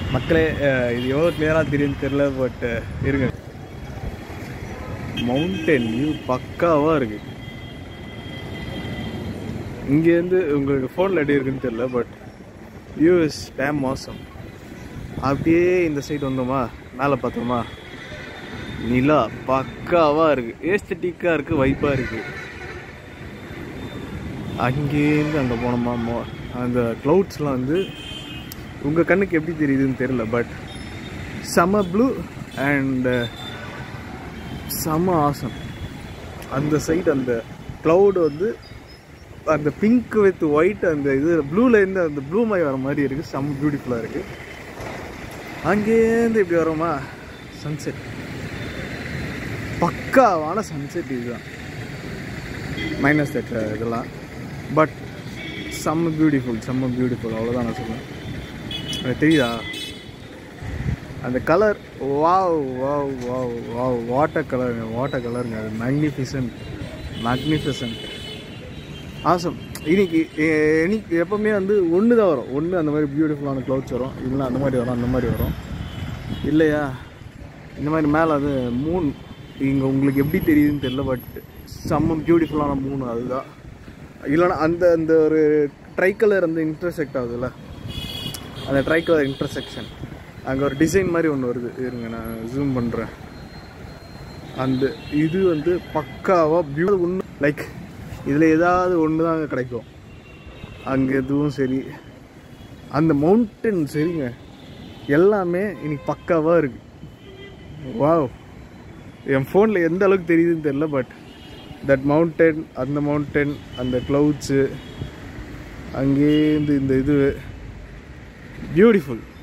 மக்களே இது எவ்வளோ கிளியராக தெரியும்னு தெரியல, பட் இருங்க. மவுண்டன் வியூ பக்காவாக இருக்குது. இங்கேருந்து உங்களுக்கு ஃபோனில் எப்படி இருக்குன்னு தெரியல, பட் வியூ இஸ் டேம் மோசம். அப்படியே இந்த சைடு வந்தோமா, மேலே பார்த்தோமா, நிலா பக்காவாக இருக்குது, ஏஸ்தட்டிக்காக இருக்குது, வைப்பாக இருக்குது. அங்கேருந்து அங்கே போனோமா, அந்த க்ளவுட்ஸ்லாம் வந்து உங்கள் கண்ணுக்கு எப்படி தெரியுதுன்னு தெரியல, பட் செம ப்ளூ அண்ட் செம ஆசம். அந்த சைடு அந்த க்ளவுடு வந்து அந்த பிங்க் வித் ஒயிட், அந்த இது ப்ளூலேருந்து அந்த ப்ளூ மை வர மாதிரி இருக்குது, செம்ம பியூட்டிஃபுல்லாக இருக்குது. அங்கேருந்து இப்படி வரோமா, சன்செட் பக்காவான சன்செட். இதுதான் மைனஸ் தேட்டர் இதெல்லாம், பட் செம்ம பியூட்டிஃபுல் அவ்வளோதான் நான் சொல்லுவேன். எனக்கு தெரியுதா அந்த colour, wow wow wow wow, water கலருங்க, அது மேக்னிஃபிசன்ட் ஆசம். இன்னைக்கு எப்போவுமே வந்து ஒன்று தான் வரும், ஒன்று அந்த மாதிரி பியூட்டிஃபுல்லான க்ளவுட்ஸ் வரும், இல்லைன்னா அந்த மாதிரி வரும் இல்லையா. இந்த மாதிரி மேலே அது மூன், இங்கே உங்களுக்கு எப்படி தெரியுதுன்னு தெரியல, பட் செம்ம பியூட்டிஃபுல்லான மூன் அதுதான். இல்லைனா அந்த ஒரு ட்ரைக்கலர் அந்த இன்டர்செக்ட் ஆகுதுல்ல, அந்த ட்ரைக்கலர் இன்டர்செக்ஷன், அங்கே ஒரு டிசைன் மாதிரி ஒன்று வருது. இருங்க நான் ஜூம் பண்ணுறேன். அந்த இது வந்து பக்காவாக ஒன்று, லைக் இதில் ஏதாவது ஒன்று தான் அங்கே கிடைக்கும். அங்கே எதுவும் சரி, அந்த மவுண்டன் சரிங்க, எல்லாமே இன்னைக்கு பக்காவாக இருக்குது. வாவ், என் ஃபோனில் எந்த அளவுக்கு தெரியுதுன்னு தெரியல, பட் தட் மவுண்டன், அந்த க்ளவுட்ஸு, அங்கேருந்து இந்த இது பியூட்டிஃபுல்.